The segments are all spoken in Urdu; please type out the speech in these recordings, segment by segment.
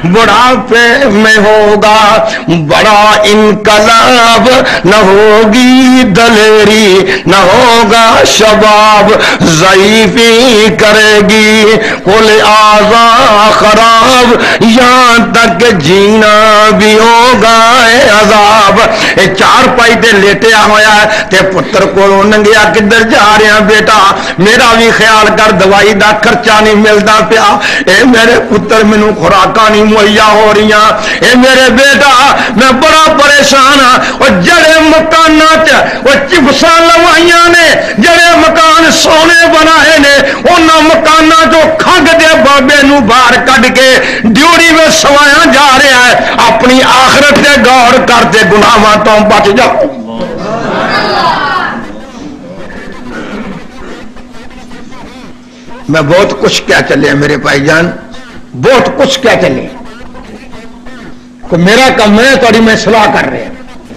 بڑھاپے میں ہوگا بڑا انقلاب، نہ ہوگی دلیری نہ ہوگا شباب، ضعیفی کرے گی کل اعضاء خراب، یہاں تک جینا بھی ہوگا عذاب۔ اے چار پائی تے لیٹیا ہویا ہے تے پتر کو ننگیا کدھر جا رہے ہیں بیٹا، میرا بھی خیال کر، دوائی دا خرچہ نہیں ملتا پیا، اے میرے پتر مینوں خوراکاں نہیں مہیا ہو رہی، اے میرے بیٹا میں بڑا پریشان ہاں۔ اور جڑے مکانات وہ چپساں لوائیاں نے، جڑے مکان سونے بنائے نے، انہاں مکاناں جو کھنگ دے بابے نو باہر کڈ کے ڈیوڑی میں سوایا جا رہا ہے۔ اپنی آخرت تے غور کرتے گناہاں تو بچ جاؤ۔ میں بہت کچھ کیا چلے میرے بھائی جان، بہت کچھ کیا چلے، کو میرا کم ہے تھوڑی میں صلاح کر رہے ہیں،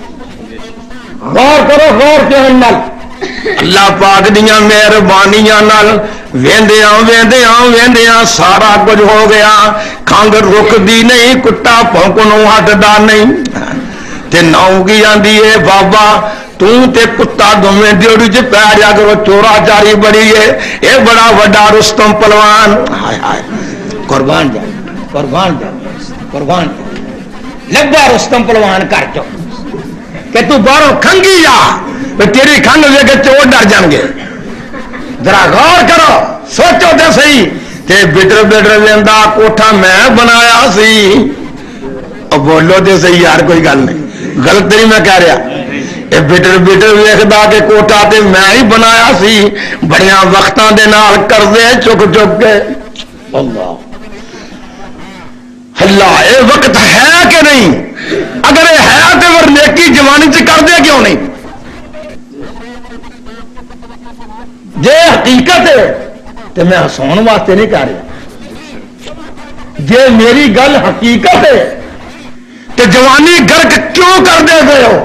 غور کرو، غور کے اندر اللہ پاک دیاں مہربانیاں نال ویندیاں ویندیاں ویندیاں سارا کچھ ہو گیا، کھنگ رکدی نہیں، کتا بھونکنوں ہٹدا نہیں، تے ناؤ کی آندی ہے بابا تو تے کتا دوویں ڈیوڑی چ پی جا کرو، چورا چاری بڑی ہے، اے بڑا وڈا رستم پلوان، ہائے ہائے قربان جا قربان جا قربان جا، لگا رستم پلوان کر چو کہ تو باہروں کھنگی جا، تیری کھنگ لے کے چور ڈر جان گے۔ ذرا غور کرو، سوچو تے صحیح، تے بٹر بٹر ویندا کوٹھا میں بنایا سی، اب بولو تے صحیح یار، کوئی گل نہیں، غلط نہیں میں کہہ رہا، اے بٹر بٹر ویکھدا کہ کوٹھا تے میں ہی بنایا سی، بڑیاں وقتاں دے نال قرضے چک چک کے، اللہ اللہ اے وقت ہے کہ نہیں؟ اگر یہ ہے تو پھر نیکی جوانی چ کر دے کیوں نہیں؟ جے حقیقت ہے تو میں ہساؤن واسطے نہیں کہہ رہا، جے میری گل حقیقت ہے تو جوانی گرک کیوں کر دے گئے ہو؟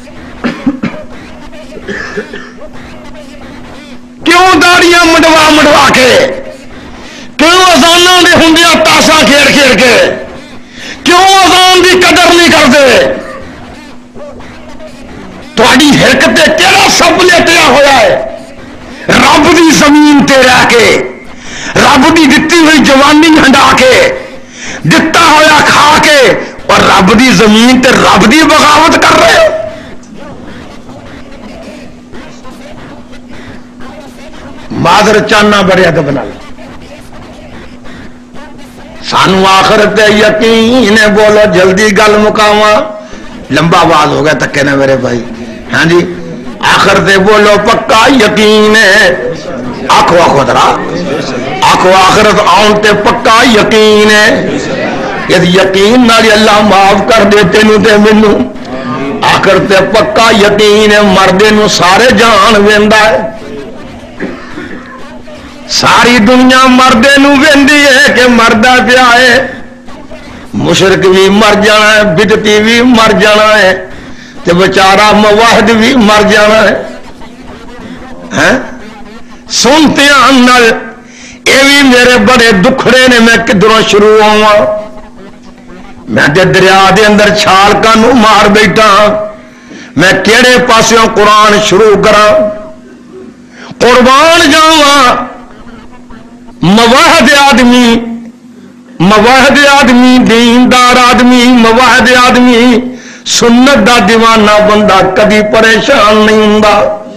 کیوں داڑیاں منڈوا منڈوا کے، کیوں اذاناں دے ہوندیاں تاشاں کھیڑ کھیڑ کے، کیوں اذان دی قدر نہیں کرتے؟ تھوڑی ہرک تے کیڑا سب لیٹیا ہویا ہے؟ رب دی زمین تے رہ کے، رب دی دتی ہوئی جوانی ہنڈا کے، دتا ہویا کھا کے، اور رب دی زمین تے رب دی بغاوت کر رہے ہو۔ معذر چانا بڑے ادب نال، سانو آخرت یقین ہے، بولو جلدی گل مکاواں، لمبا باز ہو گیا تکے نا میرے بھائی، ہاں جی آخرت بولو پکا یقین ہے، آخو آخو درا آخو آخرت آن تے پکا یقین ہے، یہ یقین نال اللہ معاف کر دے تینوں تے مینوں، آخرت پکا یقین ہے، مردے نو سارے جان ویندا ہے، ساری دنیا مردے نو ویندی ہے کہ مردہ پیا ہے، مشرک بھی مر جانا ہے، بدعتی بھی مر جانا ہے، تے بیچارہ موحد بھی مر جانا ہے، سنتے نال یہ بھی میرے بڑے دکھڑے نے، میں کدھروں شروع ہوا، میں تے دریا دے اندر چھال کانوں مار بیٹھا، میں کیڑے پاسوں قرآن شروع کراں، قربان جاواں، مواحد آدمی دیندار آدمی، مواحد آدمی سنت دا دیوانہ بندہ کبھی پریشان نہیں ہوندا،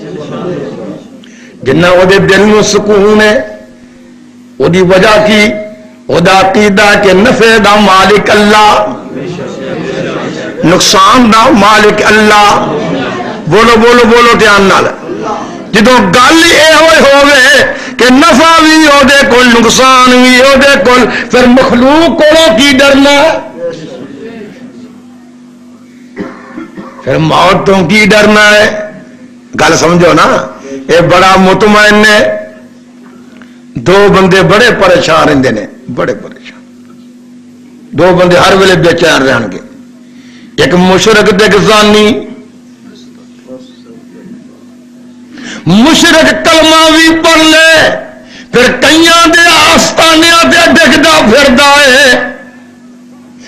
جنہ وہ دے دل میں سکون ہے، وہ دی وجہ کی وہ دا عقیدہ کہ نفع دا مالک اللہ، نقصان دا مالک اللہ، بولو بولو بولو دھیان نال، جدوں گل یہ ہوئے کہ نفع بھی ہو دے کول نقصان بھی ہو دے کول، پھر مخلوق کو کی ڈرنا ہے، پھر موت تو کی ڈرنا ہے، گل سمجھو نا، یہ بڑا مطمئن ہے، دو بندے بڑے پریشان رہندے نے، بڑے پریشان، دو بندے ہر ویلے بے چین رہن گے، ایک مشرک تے ایک زانی، مشرک کلمہ بھی پڑھ لے پھر کئیاں دے آستانیاں دے ڈگدا پھردا ہے،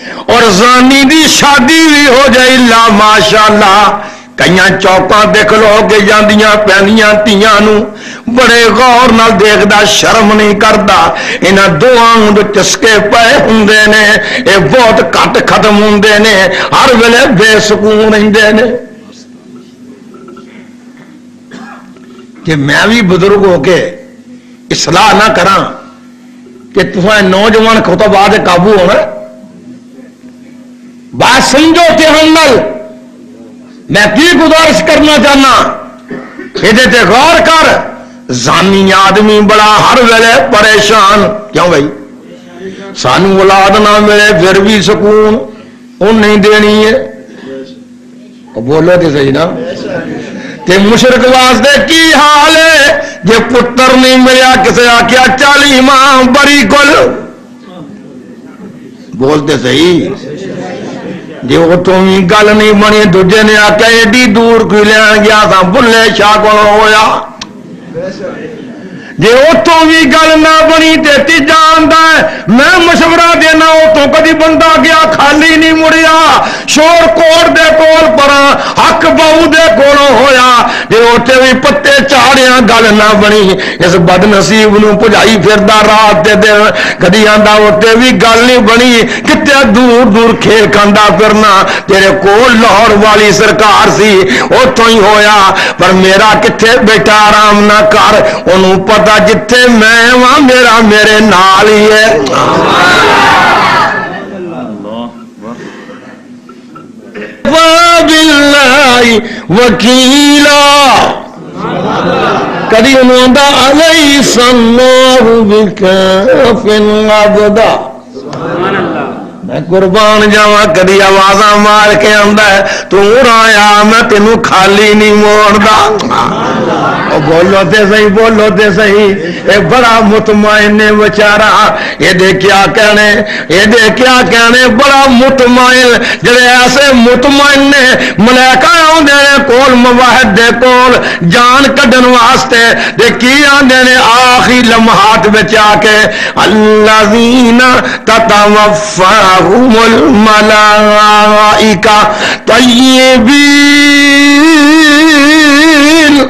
زانی دی شادی بھی ہو جائے لا ماشاءاللہ کئی چوکاں دیکھ لو کہ جاندیاں پہنیاں تیاں نو بڑے غور نال دیکھدا شرم نہیں کردا انہاں دوواں دے چسکے پئے ہوندے نے اے بہت گھٹ ختم ہوندے نے ہر ویلے بے سکون رہندے نے کہ میں بھی بزرگ ہو کے اصلاح نہ کراں کہ تساں نوجوان خطبہ دے قابو ہونا بات سمجھو دھیان نال میں کی گزارش کرنا چاہنا یہ غور کر زانی آدمی بڑا ہر ویلے پریشان کیوں بھائی سانو اولاد نہ ملے پھر بھی سکون ان نہیں دینی ہے بولو تو صحیح نا تے مشرق واسطے کی حال ہے جے پتر نہیں ملیا کسے آکیا 40 ماں بری کل بولتے صحیح جی وہ تو گل نہیں بنی دوجے نے آکیا ایڈی دور کوئی لین گیا تھا بلے شاہ کو ہویا جی اتوں بھی گل نہ بنی تے جاندا ہے میں مشورہ دینا اتوں کدی بندہ گیا خالی نہیں مڑیا شور کوٹ دے کول پرا حق بہو دے کولوں ہویا جی اوتے بھی پتے چاڑیاں گل نہ بنی اس بد نصیب نو پجائی پھردا رات دے دن کدی آندا اوتے بھی گل نہیں بنی کتے دور دور کھیل کھاندا پھرنا تیرے کول لاہور والی سرکار سی اتوں ہی ہویا پر میرا کتھے بیٹا آرام نہ کر اونوں پتہ جتھے میں وہاں میرا میرے نال ہی ہے وَبِاللَّهِ وَكِيلًا کدی انہوں آندا علیس اللہ بکاف عبدا میں قربان جاواں کدی آوازاں مار کے آندا ہے تو رایا میں تینوں خالی نہیں موڑدا بولو تے صحیح اے بڑا مطمئن بیچارہ یہ دے کیا کہنے بڑا مطمئن جڑے ایسے مطمئن نے ملائکہ آندے نے کول مواحد دے کول جان کڈن واسطے دے کی آندے نے آخری لمحات وچ آ کے الذین تتوفاہم الملائکہ طیبین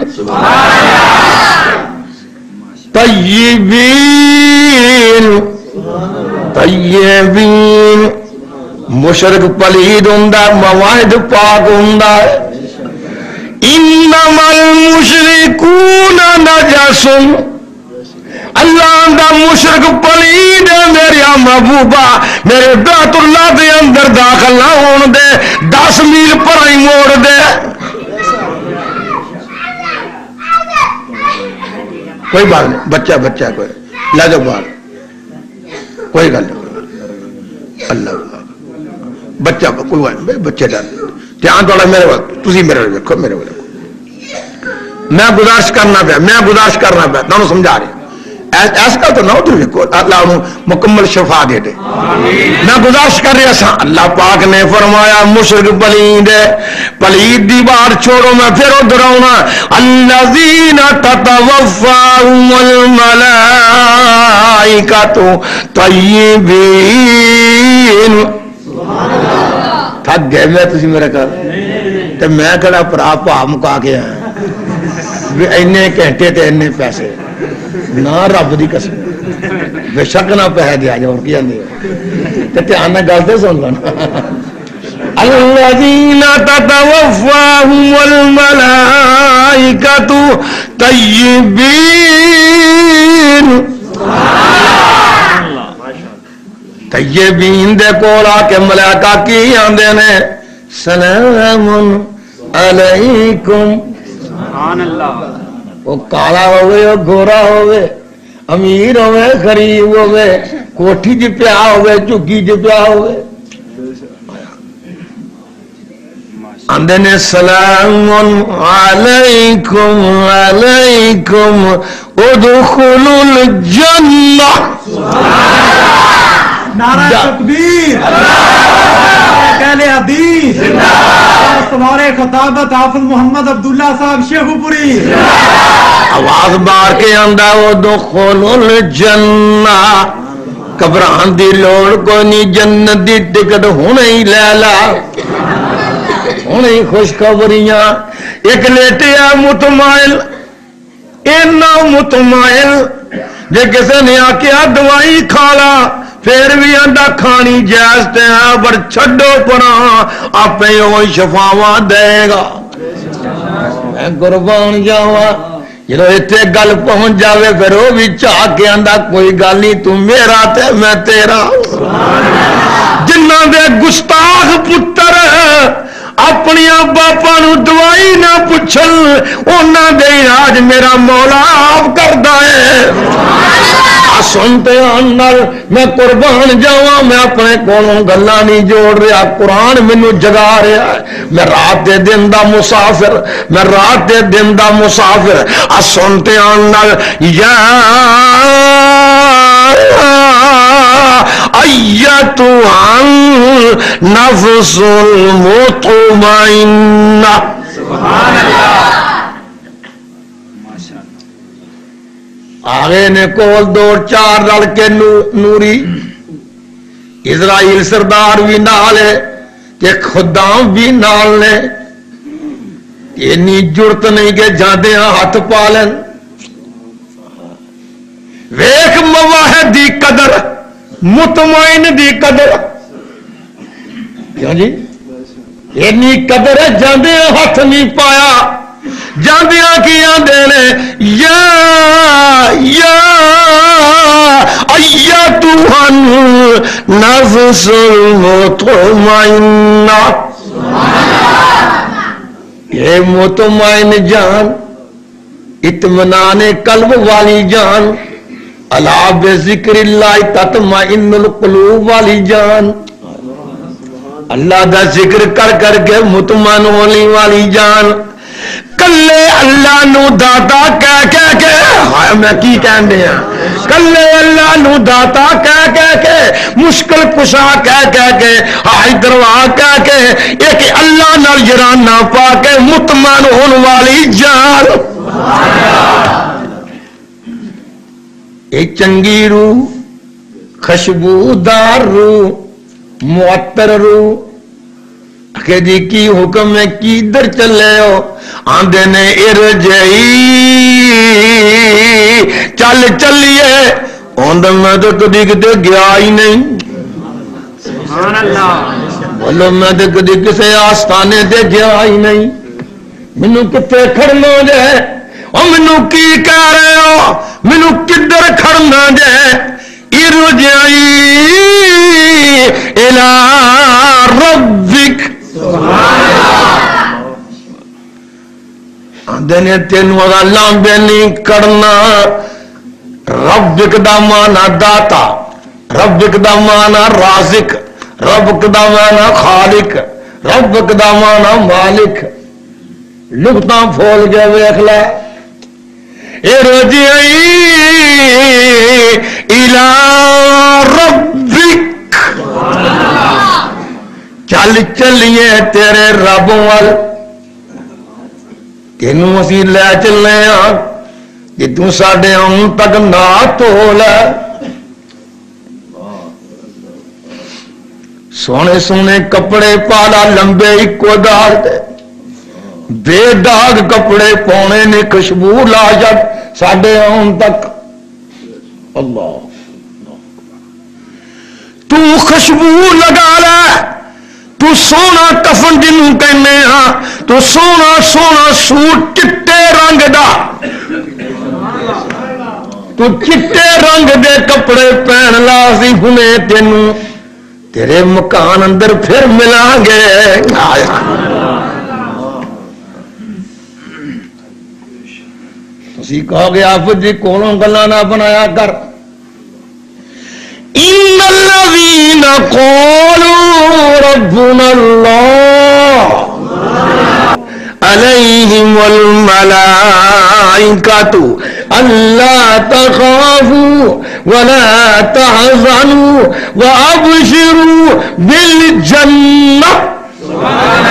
طیبین مشرق پلید ہوندا مواہد پاک ہوندا انما المشرکون نجس اللہ دا مشرق پلید ہے میرے محبوبہ میرے بیت اللہ دے اندر داخل نہ ہون دے 10 میل پر ہی موڑ دے کوئی بات نہیں بچہ کوئی لا جاؤ باہر کوئی گل نہیں اللہ بچہ کوئی بات نہیں بچے ڈال دھیان تھوڑا میرے وقت تسی میرے دیکھو میرے کو میں گزارش کرنا پیا تمہیں سمجھا رہے ایسا تو نہ ہو تم کو اللہ انہوں مکمل شفا دے دے میں گزارش کر رہا سا اللہ پاک نے فرمایا مشرک پلید دی بات چھوڑو میں پھر ادھر آؤنا الذین تتوفاہم الملائکۃ طیبین تھک گئے میں تسی میرا کر تے میں کہڑا پرا پا مکا کے آیا اینے گھنٹے تے اینے پیسے نہ رب دی قسم بے شک نہ پہ دیا جو اور کیا نہیں تے دھیان نہ گل تے سن لینا الذین تتوفاہم الملائکۃ طیبین دے کول آ کے ملائکہ کی آندے نے سلام علیکم سبحان اللہ وہ کالا ہوئے وہ گورا ہوئے امیر ہوئے غریب ہوئے کوٹھی جی پیا ہوئے چگی جی پیا ہوئے آندے نے سلام علیکم ادخلوا الجنہ نعرہ تکبیر اہل حدیث سوارے خطابت حافظ محمد عبداللہ صاحب شیخو پوری آواز بار کے آندہ ادخلوا الجنہ گھبران دی لوڑ کوئی نہیں، جنت دی ٹکٹ ہونے ہی لے لا، ہونے ہی خوشخبریاں۔ ایک لیٹیا مطمئن، اینا مطمئن جے کسے نے آکیا دوائی کھالا پھر بھی آندا کھانی جائز تے ہے، پر چھڈو پرا آپ ہی شفاواں دے گا۔ میں قربان جاواں، جدو اتنے گل پہنچ جاوے پھر وہ بھی چاہ کے آندا کوئی گل نہیں، تو میرا تے میں تیرا۔ جنہاں دے گستاخ پتر اپنی باپا نو دوائی نہ پوچھن، انہاں دے علاج میرا مولا آپ کردا ہے۔ سنتے آنال میں قربان جاواں، میں اپنے کولوں گلاں نہیں جوڑ رہا، قرآن مینوں جگا رہا ہے۔ میں رات دے دن دا مسافر، میں رات دے دن دا مسافر۔ سنتے آنال یا ایتھا النفس المطمئنہ، سبحان اللہ۔ آگے نے کول دو چار رل کے نوری اسرائیل سردار بھی نال ہے کہ خدام بھی نال نے، اینی جرت نہیں کہ جاندے ہاں ہاتھ پالن۔ ویکھ مواہد دی قدر، مطمئن دی قدر، کیوں جی اینی قدر ہے جاندے ہاں ہاتھ نہیں پایا، جاندیاں کی آندے نے یا ایتھا النفس المطمئنہ، یہ مطمئن جان، اطمینان قلب والی جان، الا بذکر اللہ تطمئن القلوب والی جان، اللہ دا ذکر کر کر کے مطمئن ہونے والی جان۔ کلے اللہ نو داتا کہہ کہہ کے، ہائے میں کی کہندے ہیں، کلے اللہ نو داتا کہہ کہہ کے، مشکل کشا کہہ کہہ کے، ہائی دروا کہہ کے، ایک اللہ نال جرانہ پا کے مطمئن ہون والی جان۔ ایک چنگی روح، خوشبودار روح، معطر روح، کہ جی کی حکم ہے کی در چلے ہو، آندے نے ارجعی چل چلیے، آندے میں تو کدی کتے گیا ہی نہیں، سبحان اللہ، بولو میں تو کدی کسے آستانے تے گیا ہی نہیں، منو کتے کھڑنا جائے، اور منو کی کہہ رہے ہو، منو کدھر کھڑنا جائے، ارجعی الى ربک، آندے نے تینوں اگر لامبے نہیں کرنا۔ ربک دا مانا داتا، ربک دا مانا رازق، ربک دا مانا خالق، ربک دا مانا مالک۔ لغتاں پھول کے ویکھ لے، ارجعی الی ربک، چل چلیے تیرے رب وال، تینوں اسی لے چلے ہاں کہ تو ساڈے آن تک نہ تول۔ سونے سونے کپڑے پالا لمبے اکو داغ دے، بے داغ کپڑے پونے نے خوشبو لا جب ساڈے آن تک۔ اللہ تو خوشبو لگا لے، تو سونا کفن جنوں کہنے ہاں، تو سونا سونا سوٹ چٹے رنگ دا، تو چٹے رنگ دے کپڑے پہن لاسی ہنے تینوں تیرے مکان اندر پھر ملان گے۔ تسی کہو گے آپ جی کونوں گلاں نہ بنایا کر۔ ان الذین قالوا ربنا اللہ علیہم الملائکۃ الا تخافوا ولا تحزنوا وابشروا بالجنہ،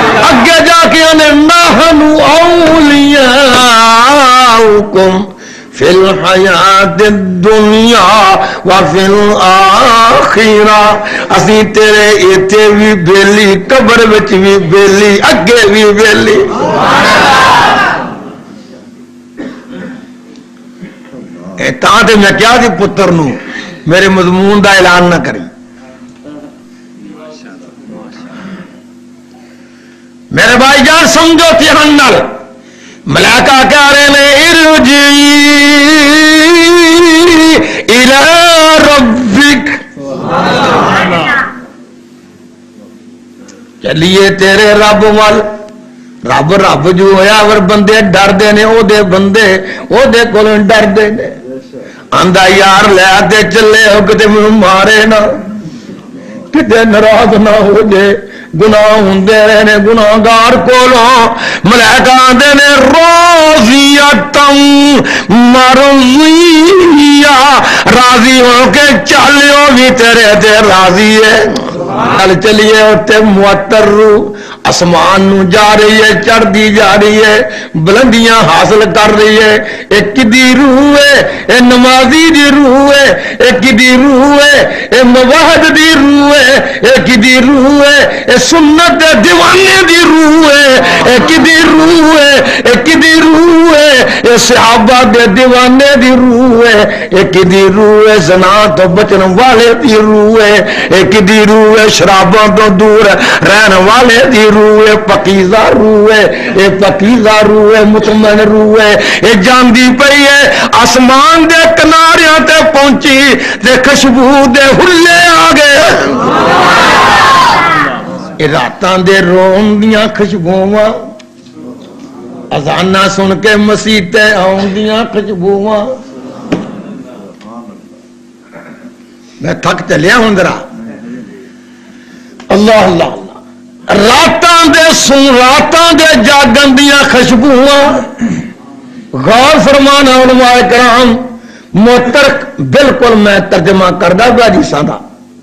اگے جا کے انہیں نحن اولیاؤکم فی الحیات الدنیا وفی الاخرہ اسی تیرے ایتھے بھی بیلی قبر وچ بھی بیلی اگے بھی بیلی تاں تے میں کیا دی پتر نو میرے مضمون دا اعلان نہ کری میرے بھائی جان سمجھو تیہن نال ملائکہ کہہ رہے نے ارجعی الی ربک چلیے تیرے رب وال رب رب جو ہویا اور بندے ڈر دے نے او دے بندے او دے کولوں ڈر دے نے آندا یار لے تے چلے ہو کتے مینوں مارے نہ کتے ناراض نہ ہو جے گناہ ہوندے رہنے گناہگار کولوں ملائکہ آندے نے راضیتم مرضیہ راضی ہو کے چلیو بھی تیرے تے راضی ہے چلیے اتے معطر روح آسمان نو جا رہی ہے چڑھ دی جا رہی ہے بلندیاں حاصل کر رہی ہے ایک دی روح ہے اے نمازی دی روح ہے ایک دی روح ہے اے موحد دی روح ہے ایک دی روح ہے اے سنت دیوانے دی روح ہے ایک دی روح ہے ایک دی روح ہے اے صحابہ دے دیوانے دی روح ہے ایک دی روح ہے زنا تو بچن والے دی روح ہے ایک دی روح ہے شرابوں تو دور رہن والے دی روح ہے پاکیزہ روح ہے اے پاکیزہ روح ہے مطمئن روح ہے اے جاندی پئی ہے آسمان دے کناریاں تے پہنچی تے خوشبو دے ہلے آ گئے اے راتاں دے رون دیاں خوشبوواں اذاناں سن کے مسیح تے آؤں دیاں خوشبوواں میں تھک چلیا ہوں ذرا اللہ اللہ راتاں دے جاگن دیاں خوشبوواں غور فرمانا علماء کرام معطر بالکل میں ترجمہ کردہ باجی سادہ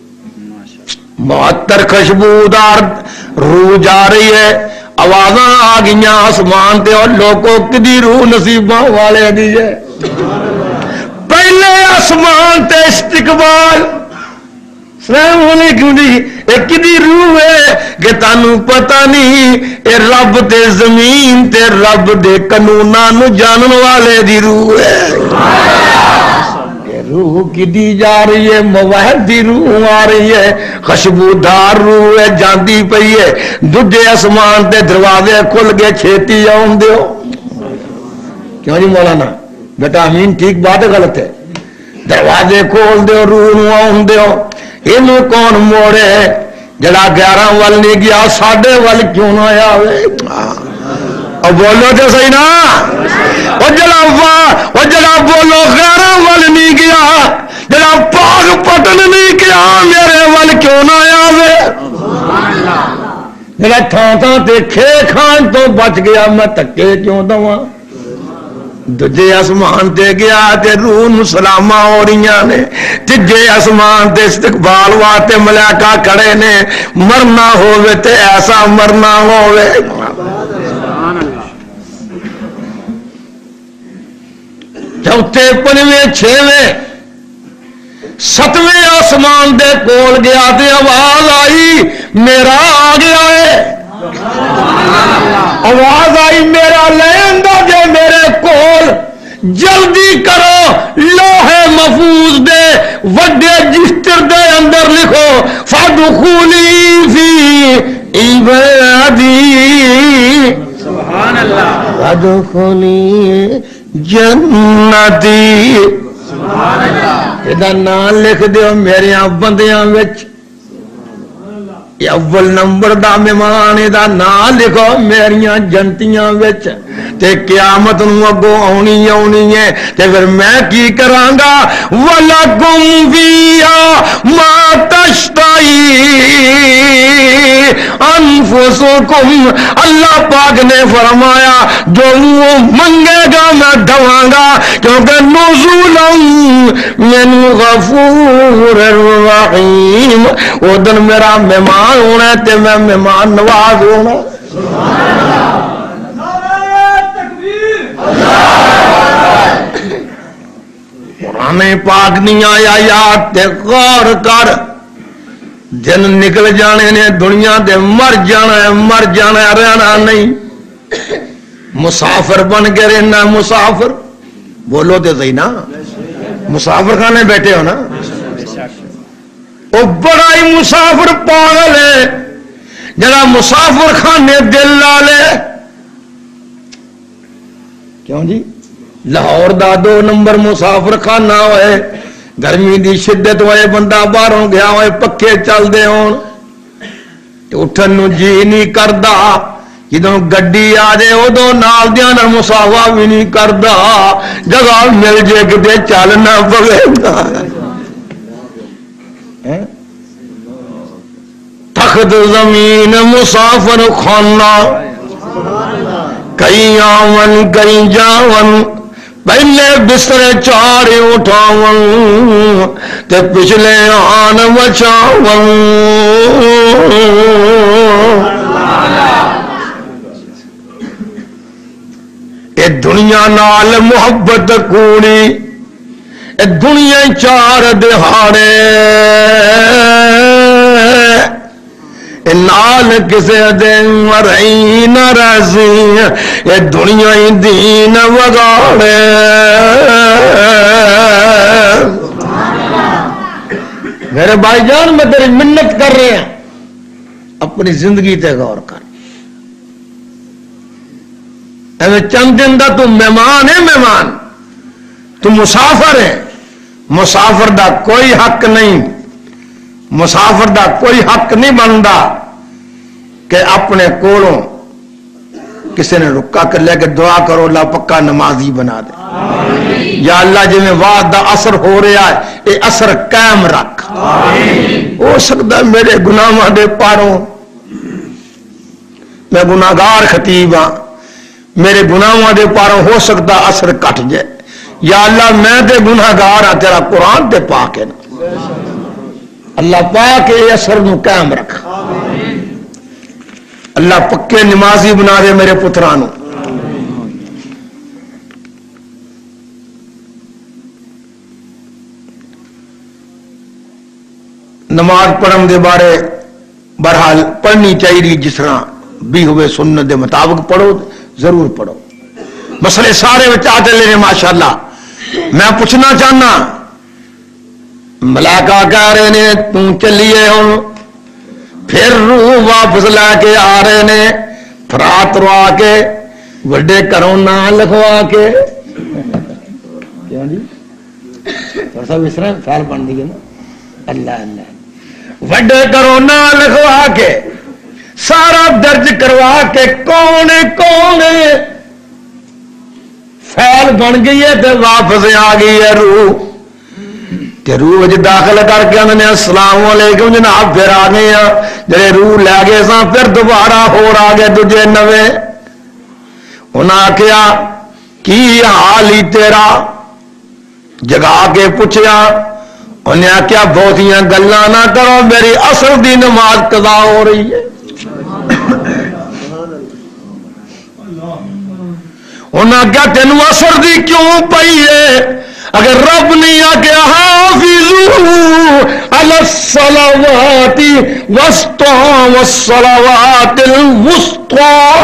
معطر خوشبودار روح جا رہی ہے آوازاں آ گئیاں آسمان تے اور لوگوں کدی روح نصیباں والے دیجئے پہلے آسمان تے استقبال السلام علیکم جی ایک دی روح ہے کہ تانوں پتہ نہیں اے رب تے زمین تے رب دے قانوناں نو جانن والے دی روح ہے روح کی دی جا رہی ہے موحد دی روح آ رہی ہے خوشبودار روح ہے جاندی پئی ہے دجے آسمان تے دروازے کھل گئے چھیتی آؤں دیو کیوں جی مولانا بیٹا امین ٹھیک بات ہے غلط ہے دروازے کھول دیو روح نو آؤں دیو انہوں کون موڑے جڑا 11 وال نہیں گیا 7:30 وال کیوں نہ آیا ہوئے اور بولو تو صحیح نا وہ جڑا بولو 11 وال نہیں گیا جڑا پاگ پٹن نہیں گیا میرے وال کیوں نہ آیا ہوئے جڑا تھاں تے کھے کھان تو بچ گیا میں تکے کیوں دواں دجے آسمان تے گیا تے روح نو سلاماں ہو رہیاں نے تیجے آسمان تے استقبال واسطے ملائکہ کھڑے نے مرنا ہووے تے ایسا مرنا ہووے چوتھے پنجویں چھویں ستویں آسمان دے کول گیا تے آواز آئی میرا آ گیا ہے آواز آئی میرا لین دا جے میرے کول جلدی کرو لوہے محفوظ دے وڈے جستر دے اندر لکھو فادخولی فی عبادی سبحان اللہ فادخولی جنتی سبحان اللہ ادا نام لکھ دیو میریاں بندیاں وچ اول نمبر دا مہمان دا نام لکھو میریاں جنتیاں وچ تے قیامت نو اگوں آنی ہے تے پھر میں کی کراں گا وَلَكُمْ فِيهَا مَا تَشْتَهِي أَنفُسُكُمْ اللہ پاک نے فرمایا جو منگے گا میں دواں گا کیونکہ نزولا من غفور الرحیم وہ دن میرا مہمان ہونا تے میں مہمان نواز ہونا قرآن پاک نہیں آیا یاد تے غور کر دن نکل جانے نے دنیا دے مر جانا ہے رہنا نہیں مسافر بن کے رہنا مسافر بولو تے صحیح نا مسافر خانے بیٹھے ہو نا وہ بڑا ہی مسافر پاگل ہے جڑا مسافر خانے دل لا لے کیوں جی لاہور دا 2 نمبر مسافر خانہ ہوئے گرمی دی شدت ہوئے بندہ باہروں گیا ہوئے پکھے چل دے ہون اٹھن نو جی نہیں کردا جدوں گڈی آ جائے ادو نال دیاں نال مسافہ بھی نہیں کردا جگہ مل جے کتے چلنا پوے تخت زمین مسافر خانہ کئی آون کئی جاون پہلے بسترے چاڑے اٹھاون تے پچھلے آن بچاون اے دنیا نال محبت کوڑی اے دنیا 4 دہاڑے نال کسے دن مرئی نہ رسی یہ دنیا ہی دین وگاڑے میرے بھائی جان میں تیری منت کر رہے ہیں اپنی زندگی تے غور کر ایویں چند دن دا تو مہمان ہے مہمان تو مسافر ہے مسافر دا کوئی حق نہیں مسافر دا کوئی حق نہیں بنتا کہ اپنے کولوں کسی نے رکا کر لے کے دعا کرو اللہ پکا نمازی بنا دے یا اللہ جی میں وعد دا اثر ہو رہا ہے اے اثر قائم رکھ ہو سکتا میرے گناہاں دے پاروں میں گناہگار خطیب ہاں میرے گناہاں دے پاروں ہو سکتا اثر کٹ جائے یا اللہ میں تے گناہگار ہاں تیرا قرآن تے پاک ہے نا اللہ پاک اے اثر نو قائم رکھ اللہ پکے نمازی بنا دے میرے پترانو نماز پڑھن دے بارے بہرحال پڑھنی چاہیے جس طرح بھی ہوئے سنت دے مطابق پڑھو ضرور پڑھو مسئلے سارے آتے لینے ماشاءاللہ میں پوچھنا چاہنا ملائکہ کہہ رہے نے تو چلیے ہوں پھر روح واپس لے کے آ رہے نے فرات روا کے وڈے کروں نہ لکھوا کے سب اس طرح خیال بن دی نا اللہ اللہ وڈے کروں نہ لکھوا کے سارا درج کروا کے کون فیل بن گئی ہے تو واپس آ گئی ہے روح کہ روح داخل کر کے انہوں نے السلام علیکم جناب پھر آ گئے ہیں جڑے روح لے گئے سا پھر دوبارہ ہور آ گئے دجے نوے انہاں آخیا کی حال ہی تیرا جگا کے پوچھیا انہیں آخیا بہتیاں گلاں نہ کرو میری اصل دی نماز قضا ہو رہی ہے انہاں آخیا تینوں اثر دی کیوں پئی ہے اگر رب نہیں آکے حافظو علی الصلوات وسطا والصلوات الوسطا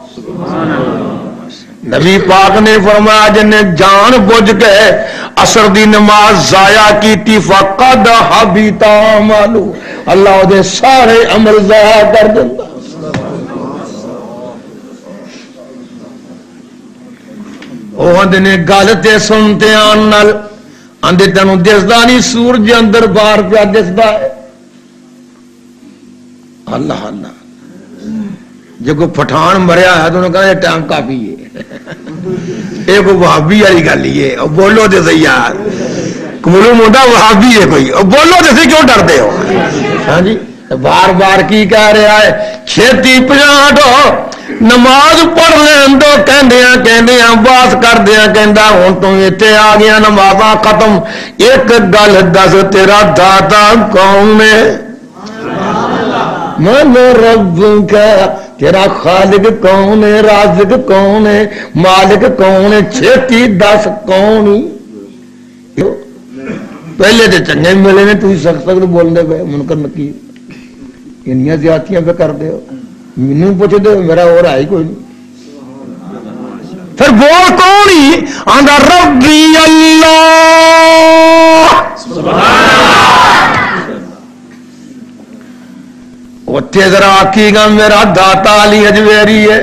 نبی پاک نے فرمایا جن نے جان بوجھ کے عصر دی نماز ضائع کیتی فقد حبط عملہ اللہ دے سارے عمل ضائع کر دیندا وہ نے گل تے سنتے آن آدھے تینوں دستا نہیں سورج اندر باہر پیا دستا ہے اللہ اللہ جب کوئی پٹھان مریا ہے تو انہوں نے کہا یہ ٹائم کافی ہے یہ کوئی وہابی والی گل ہی ہے بولو تے صحیح یار معلوم ہوتا وہابی ہے کوئی بولو تے صحیح کیوں ڈرتے ہو ہاں جی بار بار کی کہہ رہا ہے چھتی پجاٹو نماز پڑھ لین دو کہندیاں باس کردیاں کہندا ہن تو ایتھے آ گیا نمازاں ختم ایک گل دس تیرا داتا کون ہے من رب کا تیرا خالق کون ہے رازق کون ہے مالک کون ہے چھتی دس کون پہلے تو چنگے ملے نے، تھی سخت سخت بولنے پہ منکر نکیر انیاں زیادتیاں پہ کر دے ہو، مینوں پوچھ دے میرا اور ہے ہی کوئی نہیں. پھر بول کون ہی آندا ربی اللہ اتنے ذرا آکی گا میرا داتا علی اجویری ہے،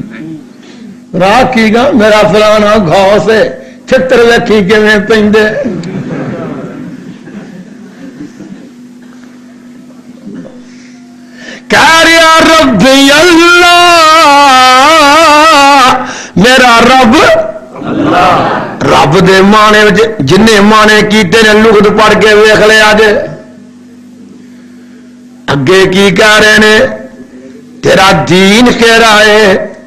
راکی گا میرا فلانا گھاؤ سے چھتر ویکھی کے میں پہندے. کہہ رہا ربی اللہ میرا رب رب دے مانے جن مانے کیتے نے لغت پڑھ کے ویخ لیا جے. اگے کی کہہ رہے نے تیرا دین کہڑا ہے،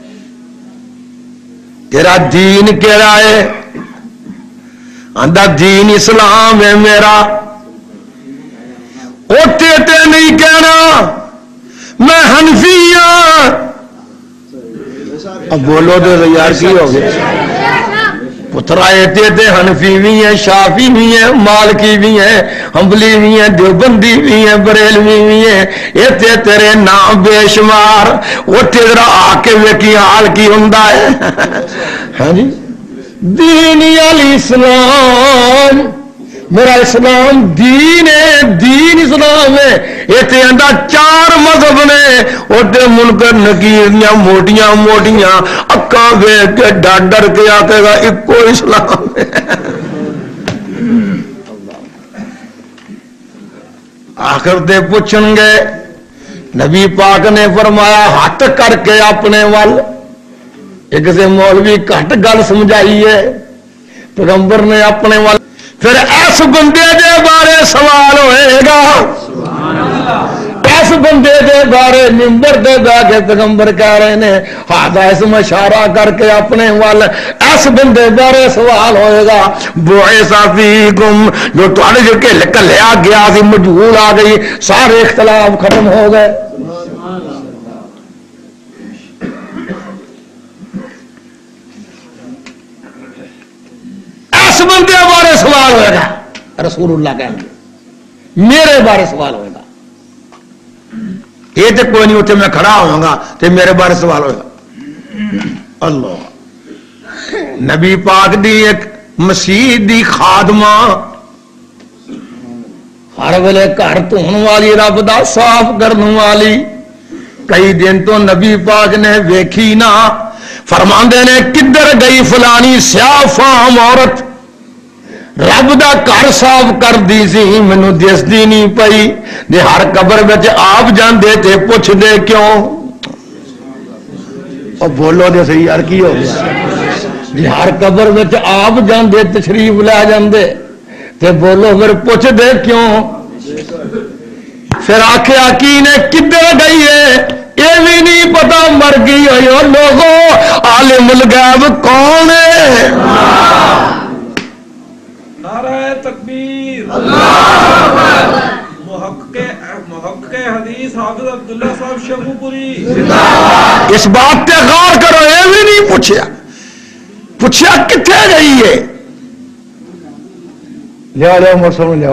تیرا دین کہڑا ہے؟ آندا دین اسلام ہے میرا. اوتے تے نہیں کہنا میں حنفی ہوں. اب بولو تو یار کی ہو گیا پترا ایتے تے حنفی بھی ہیں، شافی بھی ہیں، مالکی بھی ہیں، حنبلی بھی ہیں، دیوبندی بھی ہیں، بریلوی بھی ہیں. ایتے تیرے نام بے شمار. اوتھے ذرا آ کے ویکھی حال کی ہوندا ہے. ہاں جی دین الاسلام میرا اسلام دین ہے، دین اسلام ہے. ایتھے آندا 4 مذہب نے. اوتے منکر نکیر دیاں موٹیاں موٹیاں اکاں ویکھ کے ڈر ڈر کے آکے گا اکو اسلام ہے. آخر تے پوچھن گے نبی پاک نے فرمایا ہاتھ کر کے اپنے وال. ایک سے مولوی گھٹ گل سمجھائی ہے، پیغمبر نے اپنے وال. پھر اس بندے دے بارے سوال ہوئے گا، اس بندے دے بارے منبر دے بہ کے پیغمبر کہہ رہے ہیں ہاتھا اس میں اشارہ کر کے اپنے وال. اس بندے بارے سوال ہوئے گا بعث فیکم جو تھوڑے جو کہ کلیا گیا سی مجہول آ گئی، سارے اختلاف ختم ہو گئے. اس بندے بارے سوال ہوئے گا. رسول اللہ کہیں گے میرے بارے سوال ہوئے گا. یہ تو کوئی نہیں اتنے میں کھڑا ہوں گا تو میرے بارے سوال ہوئے گا. اللہ نبی پاک دی ایک مسیح دی خادمہ ہر ویلے گھر دھون والی رب دا صاف کرنے والی کئی دن تو نبی پاک نے ویکھی نہ. فرماندے نے کدھر گئی فلانی سیاہ فام عورت رب دا گھر صاف کر دی سی مینوں دسدی نہیں پئی. جے ہر قبر وچ آپ جاندے تے پوچھ دے کیوں؟ او بولو تے صحیح یار کی ہو گیا. جے ہر قبر وچ آپ جاندے تشریف لے جاندے تے بولو پھر پوچھ دے کیوں؟ پھر آکھیا کی نے کدھر گئی ہے یہ بھی نہیں پتا مر گئی ہوئی. لوگوں عالم الغیب کون ہے؟ نعرہ تکبیر. محقق حدیث حافظ عبداللہ صاحب شیخو پوری. اس بات پہ غور کرو. یہ بھی نہیں پوچھا کتنے گئی ہے. لیا لیا موسم لیا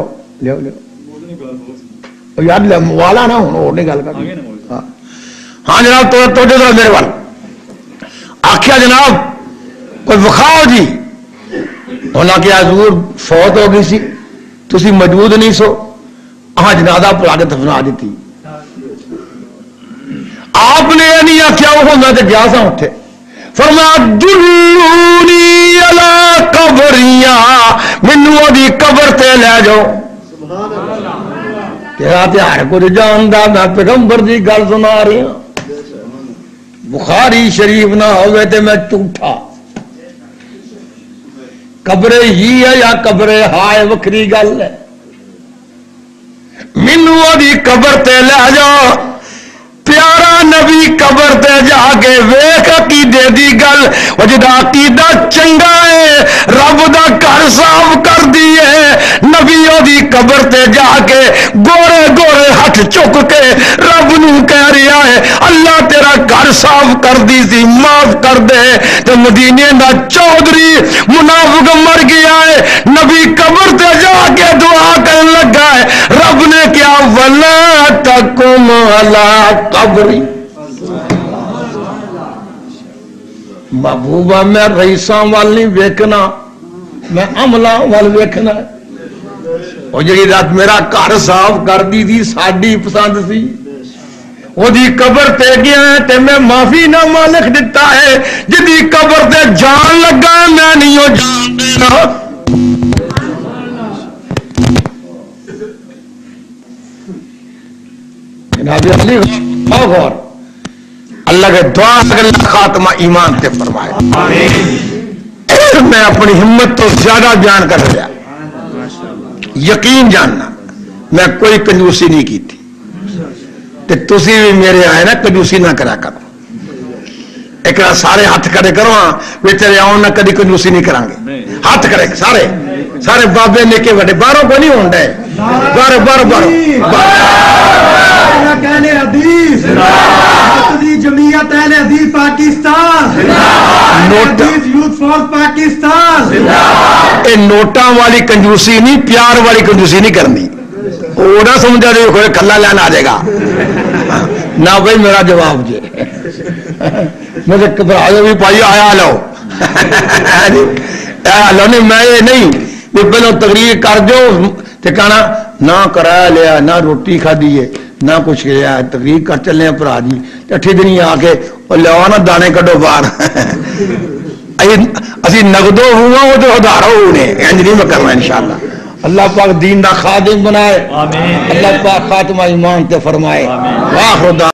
یاد لیا والا نہ ہو گل کر. ہاں جناب تو میرے وال آخیا جناب کوئی وکھاؤ جی. انہاں کیا حضور فوت ہو گئی سی تسی موجود نہیں سو. ہاں جنازہ پڑھا کے دفنا دیتی. آپ نے یہ نہیں آخیا وہ میں تو گیا سا اتنے. فرمایا دلونی علی قبریاں مینوں دی قبر تے لے جاؤ. تیرا ہر کچھ جاندا میں پیغمبر دی گل سنا رہی ہوں. بخاری شریف نہ ہوئے تے میں جھوٹا. قبر ہی ہے یا قبر ہائے وکری گل ہے. مینوں دی قبر تے لے جاؤ. پیارا نبی قبر تے جا کے ویکھ عقیدے دی گل. او جدا عقیدہ چنگا ہے رب دا گھر صاف کر دیے. نبی دی قبر تے جا کے گورے گورے ہاتھ چک کے رب نو کہہ رہا ہے اللہ تیرا گھر گھر صاف کر دی سی معاف کر دے تے مدینے دا چودھری منافق مر گیا ہے نبی قبر تے جا کے دعا کرنے لگا ہے رب نے کیا ولا تقم علی قبری محبوبہ میں رئیساں وال نہیں ویکھنا میں عملہ وال ویکھنا اور جی رات میرا گھر صاف کر دی تھی ساڈی پسند سی وہ دی قبر تے گیا ہے تے میں معافی نامہ لکھ دیتا ہے جدی قبر تے جان لگا میں نہیں ہو جان دینا جناب علی غور اللہ کے دعا اللہ خاتمہ ایمان تے فرمائے میں اپنی ہمت تو زیادہ بیان کر رہا یقین جاننا میں کوئی کنجوسی نہیں کی تھی تے تسی بھی میرے آئے نا کنجوسی نہ کرا کرو ایک سارے ہاتھ کھڑے کرو ہاں بیچارے آؤں نہ کدی کنجوسی نہیں کریں گے ہاتھ کھڑے سارے سارے بابے نکے بڑے باروں کو نہیں ہوندا ہے باروں اہل حدیث جمعیت اہل حدیث پاکستان یوتھ فور پاکستان اے نوٹاں والی کنجوسی نہیں پیار والی کنجوسی نہیں کرنی وہ نہ سمجھا جو کوئی کھلا لینا آ جائے گا نہ بھائی میرا جواب جی مجھے گھبرا بھی پائی آیا لو لو نہیں میں یہ نہیں پہلو تقریر کر دو ٹھکانا نہ کرایا لیا نہ روٹی کھادی ہے نہ کچھ لیا تقریر کر چلے ہیں بھرا جی اٹھی دن آ کے لو نا دانے کڈو باہر اسی نقدو ہوا وہ تو ادارو ہونے انج نہیں میں کرنا انشاءاللہ اللہ پاک دین دا خادم بنائے اللہ پاک خاتمہ ایمان تے فرمائے واہ خدا